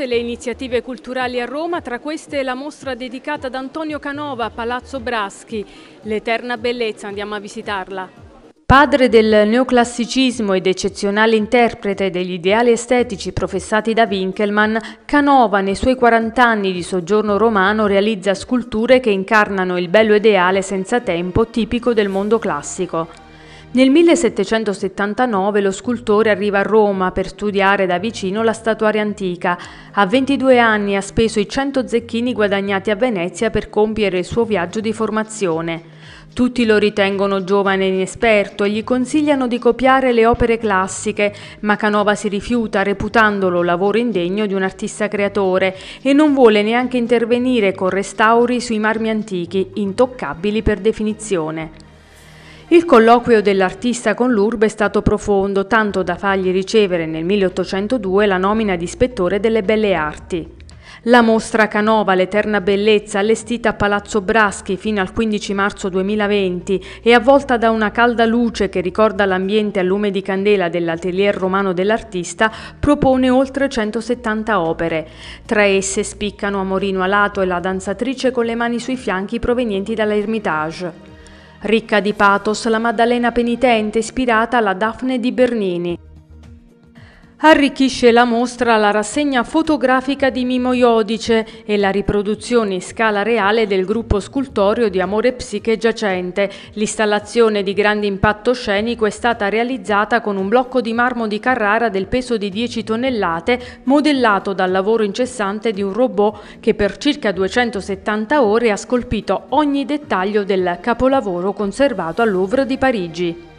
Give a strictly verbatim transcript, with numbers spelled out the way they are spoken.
le iniziative culturali a Roma, tra queste la mostra dedicata ad Antonio Canova a Palazzo Braschi, L'Eterna Bellezza. Andiamo a visitarla. Padre del neoclassicismo ed eccezionale interprete degli ideali estetici professati da Winckelmann, Canova nei suoi quaranta anni di soggiorno romano realizza sculture che incarnano il bello ideale senza tempo tipico del mondo classico. Nel millesettecentosettantanove lo scultore arriva a Roma per studiare da vicino la statuaria antica. A ventidue anni ha speso i cento zecchini guadagnati a Venezia per compiere il suo viaggio di formazione. Tutti lo ritengono giovane e inesperto e gli consigliano di copiare le opere classiche, ma Canova si rifiuta, reputandolo lavoro indegno di un artista creatore, e non vuole neanche intervenire con restauri sui marmi antichi, intoccabili per definizione. Il colloquio dell'artista con l'urbe è stato profondo, tanto da fargli ricevere nel milleottocentodue la nomina di ispettore delle belle arti. La mostra Canova, l'Eterna Bellezza, allestita a Palazzo Braschi fino al quindici marzo duemilaventi e avvolta da una calda luce che ricorda l'ambiente a lume di candela dell'atelier romano dell'artista, propone oltre centosettanta opere. Tra esse spiccano Amorino Alato e la danzatrice con le mani sui fianchi provenienti dall'Ermitage. Ricca di pathos, la Maddalena penitente ispirata alla Daphne di Bernini. Arricchisce la mostra la rassegna fotografica di Mimo Iodice e la riproduzione in scala reale del gruppo scultoreo di Amore Psiche Giacente. L'installazione di grande impatto scenico è stata realizzata con un blocco di marmo di Carrara del peso di dieci tonnellate, modellato dal lavoro incessante di un robot che per circa duecentosettanta ore ha scolpito ogni dettaglio del capolavoro conservato al Louvre di Parigi.